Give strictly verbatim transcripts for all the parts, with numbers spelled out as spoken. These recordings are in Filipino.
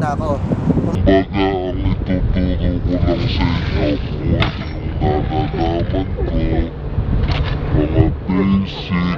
na ako. Kumbaga, ang ituturo ko lang sa inyo kung ano yung nalalaman ko, mga basic.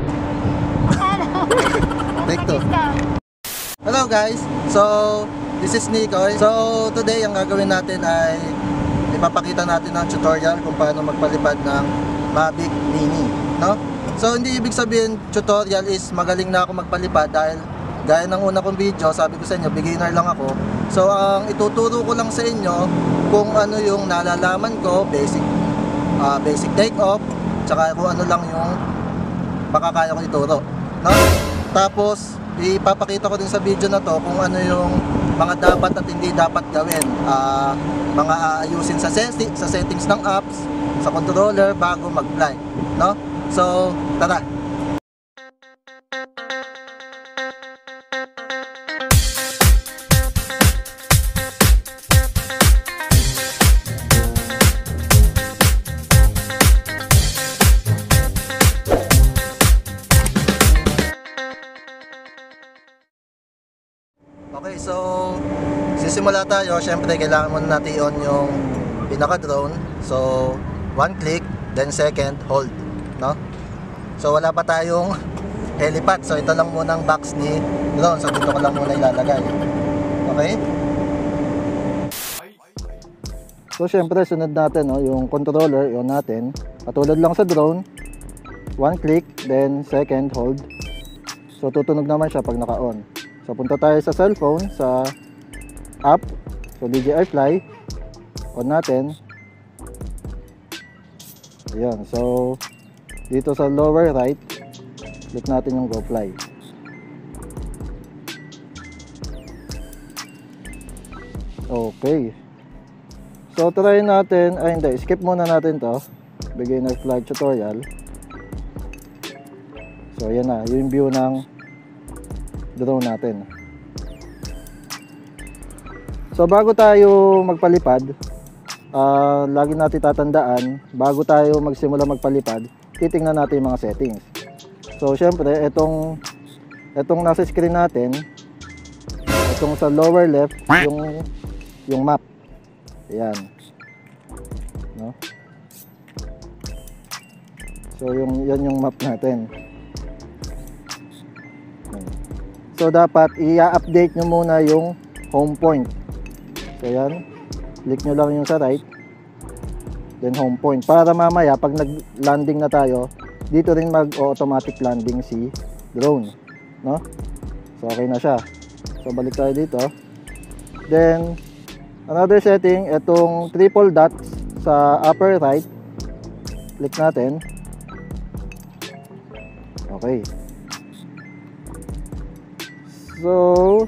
Take two. Hello guys, so this is Nikoy. So today ang gagawin natin ay ipapakita natin ng tutorial kung paano magpalipad ng Mavic Mini, no? So hindi ibig sabihin tutorial is magaling na ako magpalipad, dahil gaya ng una kong video, sabi ko sa inyo, beginner lang ako. So ang ituturo ko lang sa inyo kung ano yung nalalaman ko, basic uh, basic take off, tsaka kung ano lang yung makakaya ko ituro, no? Tapos ipapakita ko din sa video na to kung ano yung mga dapat at hindi dapat gawin, uh, mga aayusin sa, seti sa settings ng apps, sa controller bago mag-fly, no? So tara. Okay, so sisimula tayo. Syempre kailangan muna natin i-on yung pinaka-drone. So one click, then second, hold, no? So wala pa tayong helipad. So ito lang muna ang box ni drone. So dito ko lang muna ilalagay. Okay? So syempre sunod natin, no, yung controller, i-on natin. Katulad lang sa drone, one click, then second, hold. So tutunog naman siya pag naka-on. So punta tayo sa cellphone, sa app, so D J I Fly, on natin. Ayan, so dito sa lower right, click natin yung Go Fly. Okay. So try natin, ay hindi, skip muna natin to, beginner flight tutorial. So ayan na, yung view ng drone natin. So bago tayo magpalipad, uh, lagi natin tatandaan, bago tayo magsimula magpalipad, titingnan natin yung mga settings. So syempre, itong itong nasa screen natin, itong sa lower left, yung yung map. Ayan, no? So yung yan yung map natin. So dapat i-update nyo muna yung home point. So yan, click nyo lang yung sa right, then home point, para mamaya pag nag-landing na tayo, dito rin mag-automatic landing si drone, no? So okay na siya. So balik tayo dito. Then another setting, itong triple dots sa upper right, click natin. Okay. So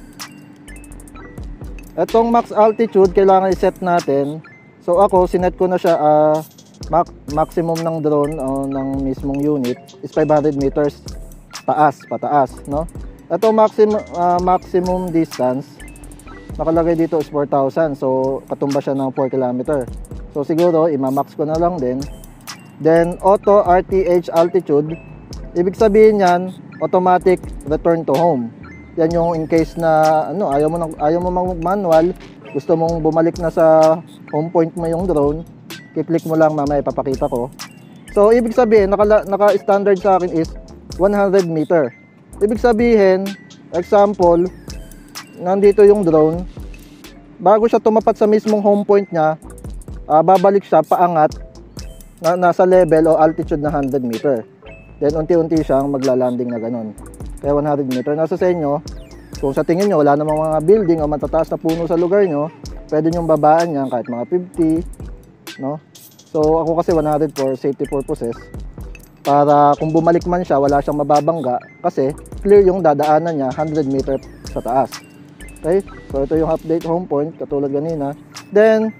etong max altitude kailangan i-set natin. So ako sinet ko na siya, uh, max maximum ng drone o uh, ng mismong unit is five hundred meters taas, pataas, no? Ito maximum uh, maximum distance nakalagay dito is four thousand. So katumba siya ng four kilometer. So siguro ima-max ko na lang din. Then auto R T H altitude, ibig sabihin yan automatic return to home. Yan yung in case na ano, ayaw mo nang ayaw mo mag-manual, gusto mong bumalik na sa home point mo yung drone, i-click mo lang, mamaya ipapakita ko. So ibig sabihin naka naka-standard sa akin is one hundred meter. Ibig sabihin, example, nandito yung drone, bago siya tumapat sa mismong home point niya, uh, babalik siya paangat na nasa level o altitude na one hundred meter. Then unti-unti siyang magla-landing na ganun. Kaya one hundred meter. Nasa sa inyo, kung sa tingin nyo wala namang mga building o matataas na puno sa lugar nyo, pwede nyong babaan yan kahit mga fifty, no? So ako kasi one hundred for safety purposes, para kung bumalik man siya wala siyang mababangga, kasi clear yung dadaanan niya one hundred meter sa taas. Okay, so ito yung update home point katulad ganina. Then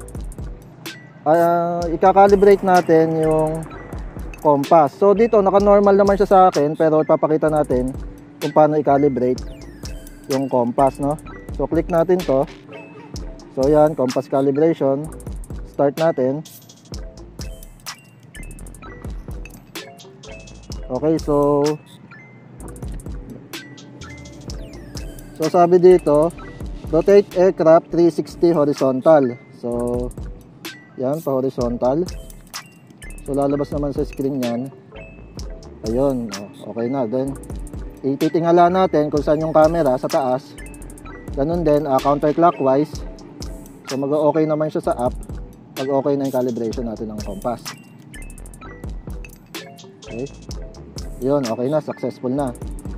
uh, ikakalibrate natin yung compass. So dito naka-normal naman siya sa akin, pero ipapakita natin kung paano i-calibrate yung compass, no? So click natin to. So yan, compass calibration. Start natin. Okay, so So sabi dito, Rotate aircraft three sixty horizontal. So, yan, pa horizontal. So, lalabas naman sa screen yan. Ayun, okay na. Then, ititingala natin kung saan yung camera sa taas. Ganun din, uh, counterclockwise. So, mag-okay naman siya sa app pag okay na yung calibration natin ng compass. Okay. Yun, okay na, successful na.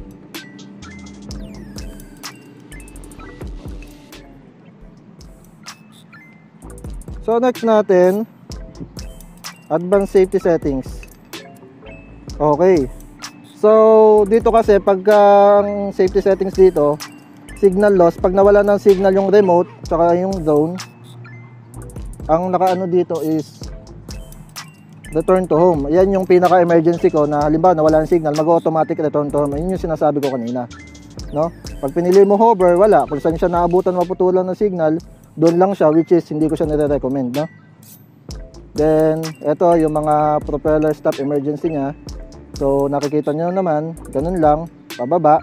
So, next natin, advanced safety settings. Okay. So, dito kasi pagka ang safety settings dito, signal loss, pag nawala ng signal yung remote tsaka yung drone, ang nakaano dito is return to home. Yan yung pinaka emergency ko na halimbawa nawala ng signal, mag-automatic return to home. Yun yung sinasabi ko kanina, no? Pag pinili mo hover, wala. Kung saan siya naabutan, maputulan ng signal, doon lang siya, which is hindi ko siya nire-recommend, no? Then ito yung mga propeller stop emergency niya. So nakikita nyo naman, ganun lang, pababa.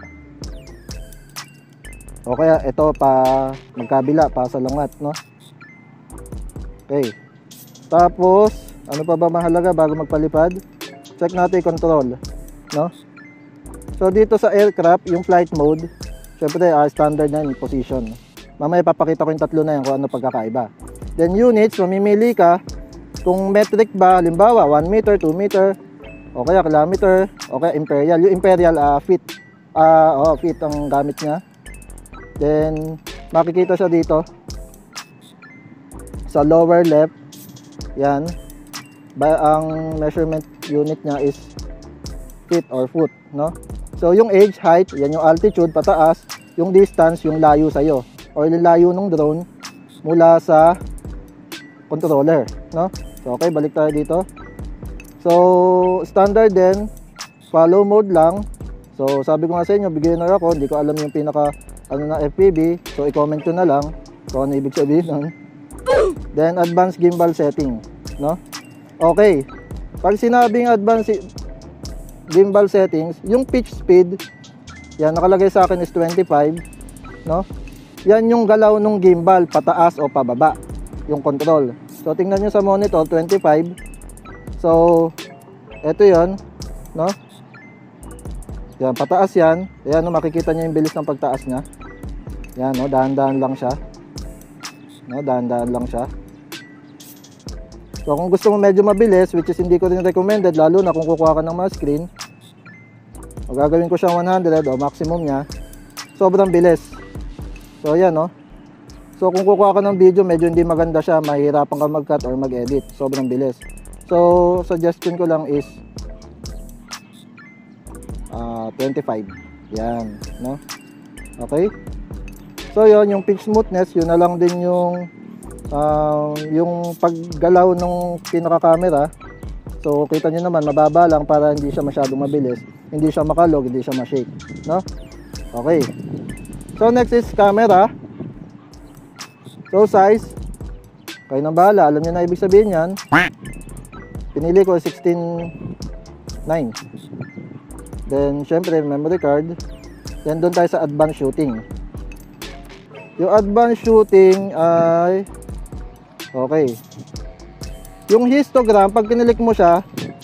O kaya ito pa magkabila, pa sa langat, no? Okay. Tapos, ano pa ba mahalaga bago magpalipad? Check natin yung control, no? So dito sa aircraft, yung flight mode, syempre uh, standard na yung position. Mamaya papakita ko yung tatlo na yan kung ano pagkakaiba. Then units, mamimili ka kung metric ba, halimbawa one meter, two meter, o kaya kilometer, o kaya imperial. Yung imperial uh, feet, uh, oh, feet ang gamit niya. Then makikita siya dito sa lower left. Yan, ba, ang measurement unit niya is feet or foot, no? So yung edge height, yan yung altitude pataas, yung distance, yung layo sa'yo or yung layo ng drone mula sa controller, no? So okay, balik tayo dito. So standard din, follow mode lang. So sabi ko nga sa inyo, beginner ako, hindi ko alam yung pinaka ano na F P V, so i-comment ko na lang kung ano ibig sabihin nun. Then advanced gimbal setting, no? Okay, pag sinabing advanced gimbal settings, yung pitch speed, yan nakalagay sa akin is twenty-five, no? Yan yung galaw ng gimbal, pataas o pababa, yung control. So tingnan nyo sa monitor, twenty-five. So eto yon, no? Yan, pataas yan. Ayan, no, makikita nyo yung bilis ng pagtaas niya. Yan, no, dahan-dahan lang siya. No, dahan-dahan lang siya. So kung gusto mo medyo mabilis, which is hindi ko rin recommended, lalo na kung kukuha ka ng mga screen, magagawin ko siyang one hundred o maximum niya. Sobrang bilis. So ayan, no. So kung kukuha ka ng video, medyo hindi maganda siya, mahirapan ka mag-cut or mag-edit. Sobrang bilis. So suggestion ko lang is uh, twenty-five. Yan, no? Okay? So yun, yung pitch smoothness, yun na lang din yung uh, yung paggalaw ng pinaka-camera. So kita nyo naman, mababa lang para hindi siya masyadong mabilis, hindi siya makalog, hindi siya ma-shake, no? Okay. So next is camera. So size, kayo nang bahala, alam nyo na ibig sabihin yan. Pinili ko sixteen nine. Then syempre memory card. Then doon tayo sa advanced shooting. Yung advanced shooting ay okay. Yung histogram, pag kinilik mo siya,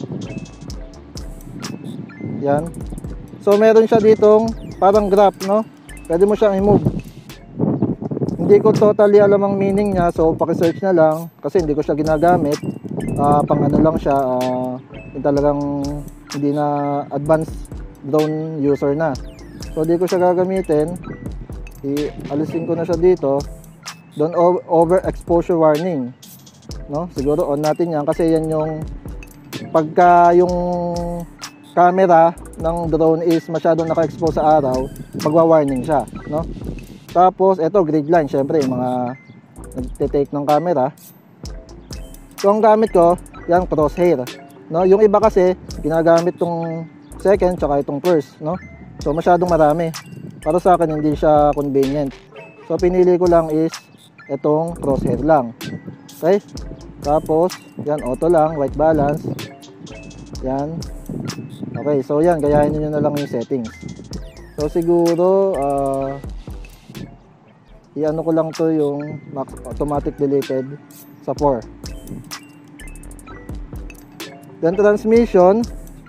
yan. So meron siya ditong parang graph, no? Pwede mo siyang i-move. Hindi ko totally alam ang meaning niya, so paki-search na lang kasi hindi ko siya ginagamit. Uh, pang ano lang siya, uh, yung talagang hindi na advanced drone user na. So hindi ko siya gagamitin. I-alisin ko na siya dito. Don't over exposure warning, no? Siguro on natin yan kasi yan yung pagka yung camera ng drone is masyadong naka-expose sa araw, magwa-warning siya, no? Tapos ito grid line, syempre yung mga nagte-take ng camera. So ang gamit ko, yan crosshair, no? Yung iba kasi ginagamit tong second tsaka itong first, no? So masyadong marami. Para sa akin hindi siya convenient. So pinili ko lang is itong crosshair lang. Okay? Tapos yan, auto lang, white balance. Yan. Okay, so yan, gayahin niyo na lang yung settings. So siguro uh, i-ano ko lang to yung automatic deleted sa four. Then transmission,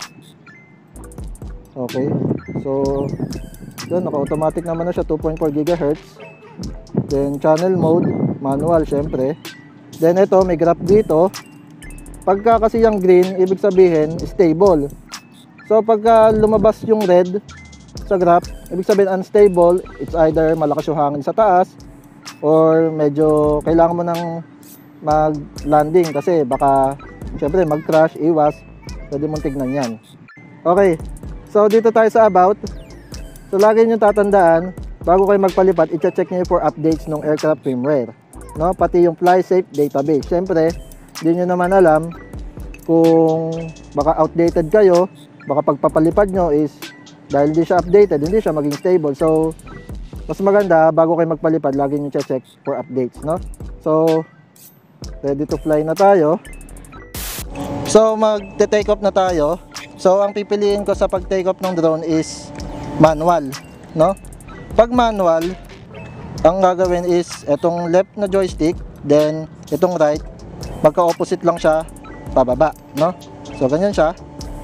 okay, so yun, naka-automatic naman na siya, two point four gigahertz. Then channel mode, manual syempre. Then ito, may graph dito. Pagka kasi yung green, ibig sabihin stable. So pagka lumabas yung red sa graph, ibig sabihin unstable. It's either malakas yung hangin sa taas or medyo kailangan mo nang mag-landing kasi baka syempre mag-crash, iwas. Pwede mong tignan yan. Okay, so dito tayo sa about. So lagi nyo tatandaan, bago kayo magpalipad, i-check nyo for updates ng aircraft firmware, no? Pati yung FlySafe database. Syempre, hindi nyo naman alam kung baka outdated kayo, baka pagpapalipad nyo is dahil hindi siya updated, hindi siya maging stable. So mas maganda bago kayo magpalipad, lagi nyo check for updates, no? So ready to fly na tayo. So mag-take off na tayo. So ang pipiliin ko sa pag-take off ng drone is manual, no? Pag manual, ang gagawin is itong left na joystick, then itong right, magka-opposite lang siya pababa, no? So ganyan siya.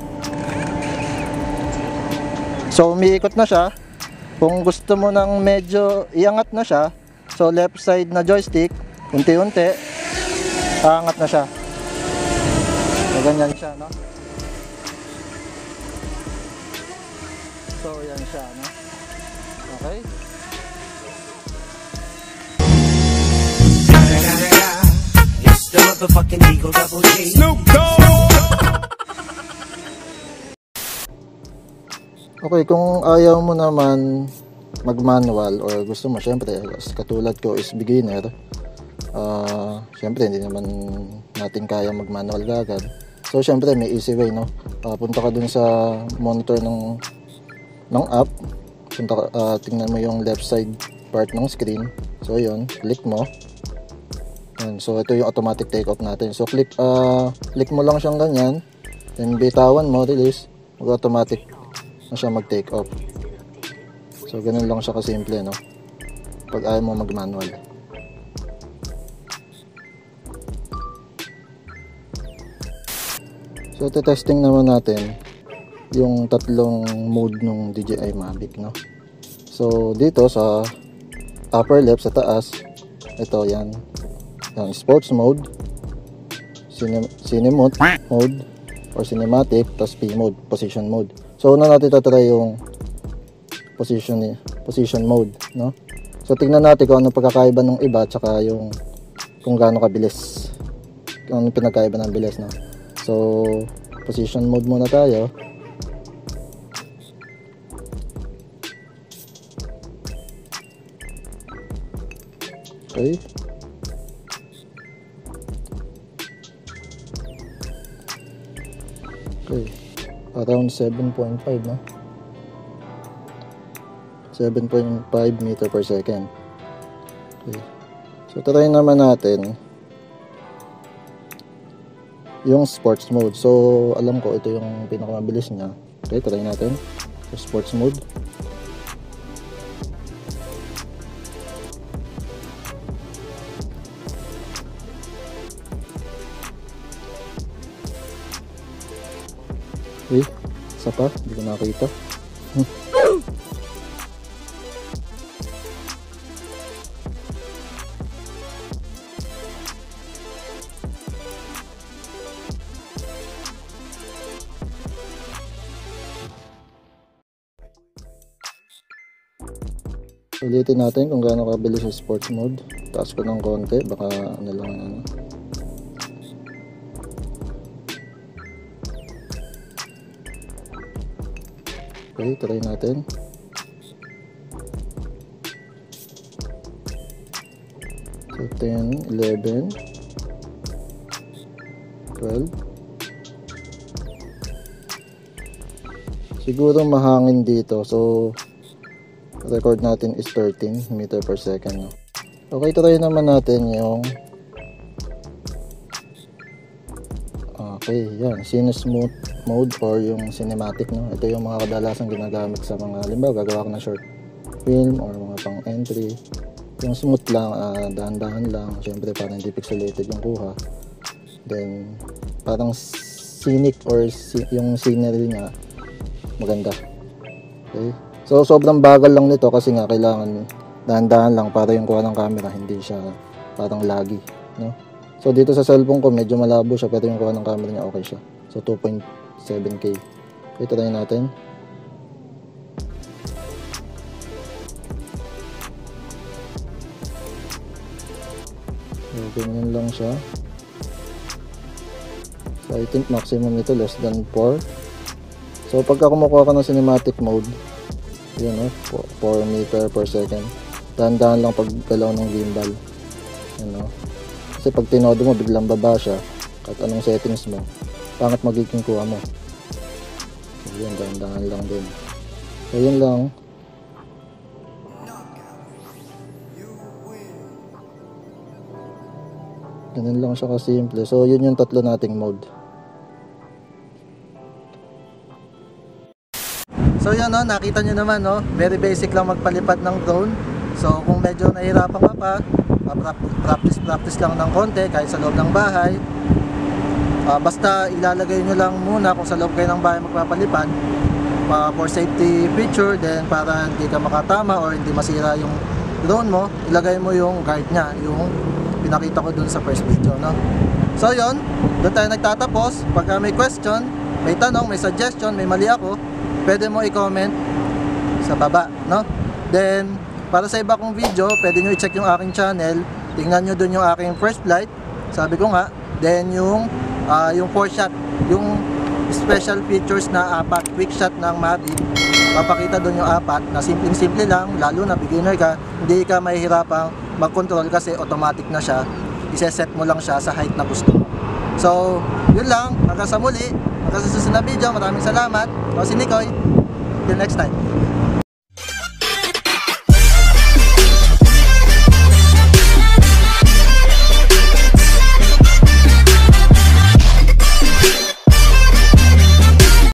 So umiikot na siya. Kung gusto mo nang medyo iangat na siya, so left side na joystick, unti-unti aangat na siya. So ganyan siya, no? So yan siya, no? Okay. It's the motherfucking Eagle Double G. Snoop Okay, kung ayaw mo naman mag-manual or gusto mo, syempre, katulad ko is beginner, uh, syempre hindi naman natin kaya mag-manual agad. So syempre may easy way, no? Uh, punta ka dun sa monitor ng ng app, punta ka, uh, tingnan mo yung left side part ng screen. So yun, click mo. And so ito yung automatic take off natin. So click uh, click mo lang siyang ganyan, then bitawan mo, release, mag-automatic na siya mag-take off. So ganun lang siya kasimple, no? Pag ayaw mo mag-manual. So testing naman natin yung tatlong mode ng D J I Mavic, no? So dito sa upper left sa taas, ito yan. Yan, sports mode, cine, cine mode, mode or cinematic, plus P mode, position mode. So una natin tatry yung position position mode, no? So tingnan natin kung ano pagkakaiba ng iba tsaka yung kung gaano kabilis. Kung ano pinagkaiba ng bilis, no? So position mode muna tayo. Okay. Okay. Around seven point five, no? seven point five meter per second. Okay. So try naman natin yung sports mode. So alam ko ito yung pinakamabilis niya. Okay, try natin yung sports mode. Okay, isa pa, hindi ko nakita. Hmm. Ulitin natin kung gaano kabilis yung sports mode. Taas ko ng konti, baka ano lang ano. Okay, try natin. So ten, eleven, twelve. Siguro mahangin dito. So record natin is thirteen meter per second. Okay, try naman natin yung okay, yan, Cine Smooth mode or yung cinematic, no? Ito yung mga kadalasang ginagamit sa mga, halimbawa gagawa ko ng short film or mga pang entry. Yung smooth lang, ah, dahan-dahan lang. Siyempre parang hindi pixelated yung kuha. Then parang scenic or si- yung scenery niya maganda. Okay? So sobrang bagal lang nito kasi nga kailangan dahan-dahan lang para yung kuha ng camera hindi siya parang laggy, no? So dito sa cellphone ko medyo malabo siya pero yung kuha ng camera niya okay siya. So two point seven K. Okay, try natin. So, ganyan lang siya. So I think maximum nito less than four. So pagka kumukuha ka ng cinematic mode, yun o, four meter per second. Dahan-dahan lang paggalaw ng gimbal. Ano? Kasi pag tinodo mo, biglang baba siya. Kahit anong settings mo, pangit magiging kuha mo. So yun, dahan-dahan lang din. So yun lang. Ganun lang siya kasimple. So yun yung tatlo nating mode. So yan, no, nakita nyo naman, no, very basic lang magpalipad ng drone. So kung medyo nahihirapan ka pa, practice practice lang ng konti kahit sa loob ng bahay. Uh, basta ilalagay nyo lang muna kung sa loob kayo ng bahay magpapalipad, uh, for safety feature, then para hindi ka makatama or hindi masira yung drone mo, ilagay mo yung guard nya, yung pinakita ko dun sa first video, no. So yun, doon tayo nagtatapos. Pagka may question, may tanong, may suggestion, may mali ako, pwede mo i-comment sa baba, no? Then, para sa iba kong video, pwede nyo i-check yung aking channel. Tingnan nyo dun yung aking first flight. Sabi ko nga. Then, yung uh, yung four shot, yung special features na apat, quick shot ng Mavic. Papakita dun yung apat na simpleng-simple lang, lalo na beginner ka, hindi ka mahihirapang mag-control kasi automatic na siya. Iseset mo lang siya sa height na gusto mo. So, yun lang. Hanggang sa muli. Hanggang sa susunod na video. Maraming salamat. Ako si Nikoy. Till next time.